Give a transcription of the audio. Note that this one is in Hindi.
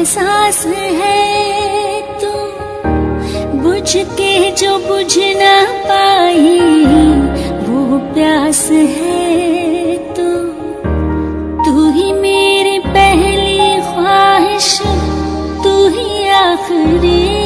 एहसास है तू, बुझ के जो बुझ ना पाई वो प्यास है तू। तू ही मेरी पहली ख्वाहिश, तू ही आखिरी।